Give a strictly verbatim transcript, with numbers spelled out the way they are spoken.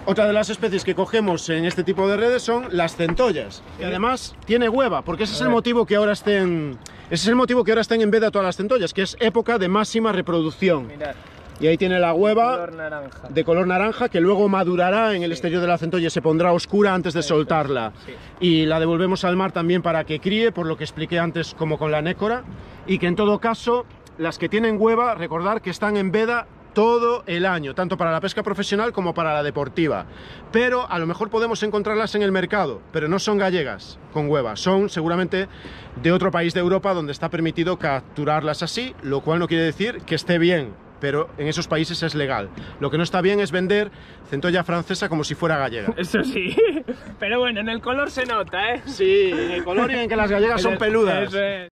Otra de las especies que cogemos en este tipo de redes son las centollas. Y además tiene hueva, porque ese es el motivo que ahora estén, ese es el motivo que ahora estén en veda todas las centollas, que es época de máxima reproducción. Mirad. Y ahí tiene la hueva Color naranja. de color naranja, que luego madurará en el exterior de la centolla y se pondrá oscura antes de soltarla. Sí. Y la devolvemos al mar también para que críe, por lo que expliqué antes como con la nécora. Y que en todo caso, las que tienen hueva, recordar que están en veda todo el año, tanto para la pesca profesional como para la deportiva. Pero a lo mejor podemos encontrarlas en el mercado, pero no son gallegas con hueva, son seguramente de otro país de Europa donde está permitido capturarlas así, lo cual no quiere decir que esté bien, pero en esos países es legal. Lo que no está bien es vender centolla francesa como si fuera gallega. Eso sí, pero bueno, en el color se nota, ¿eh? Sí, en el color y en que las gallegas son peludas. Eso es.